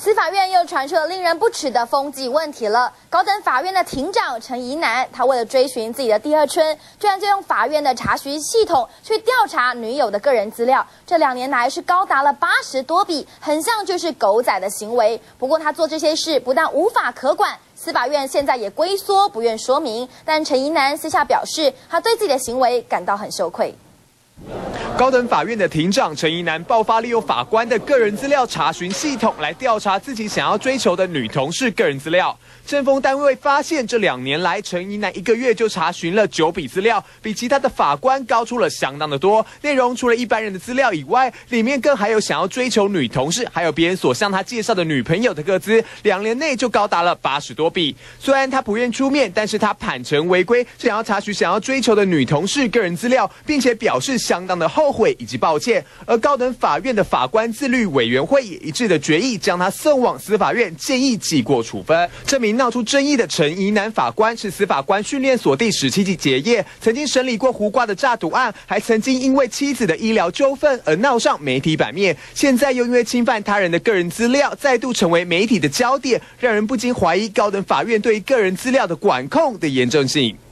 司法院又传出了令人不齿的风纪问题了。高等法院的庭长陈怡南，他为了追寻自己的第二春，居然就用法院的查询系统去调查女友的个人资料。这2年来是高达了80多笔，很像就是狗仔的行为。不过他做这些事不但无法可管，司法院现在也龟缩，不愿说明。但陈怡南私下表示，他对自己的行为感到很羞愧。 高等法院的庭长陈怡南爆发利用法官的个人资料查询系统来调查自己想要追求的女同事个人资料。政风单位发现，这2年来，陈怡南1个月就查询了9笔资料，比其他的法官高出了相当的多。内容除了一般人的资料以外，里面更还有想要追求女同事，还有别人所向他介绍的女朋友的个资，2年内就高达了80多笔。虽然他不愿出面，但是他坦诚违规，想要查询想要追求的女同事个人资料，并且表示相当的后悔以及抱歉。而高等法院的法官自律委员会也一致的决议，将他送往司法院，建议记过处分。这名闹出争议的陈怡南法官是司法官训练所第17级结业，曾经审理过胡瓜的诈赌案，还曾经因为妻子的医疗纠纷而闹上媒体版面，现在又因为侵犯他人的个人资料，再度成为媒体的焦点，让人不禁怀疑高等法院对个人资料的管控的严正性。